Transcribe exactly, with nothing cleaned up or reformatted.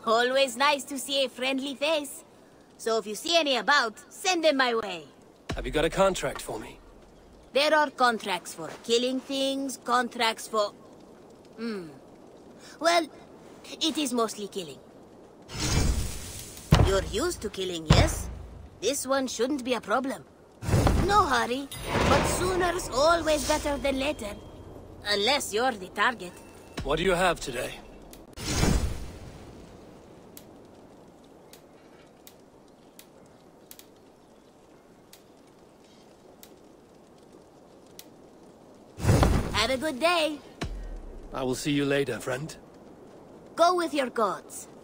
Always nice to see a friendly face. So if you see any about, send them my way. Have you got a contract for me? There are contracts for killing things, contracts for... Hmm. Well, it is mostly killing. You're used to killing, yes? This one shouldn't be a problem. No hurry, but sooner's always better than later. Unless you're the target. What do you have today? Have a good day. I will see you later, friend. Go with your gods.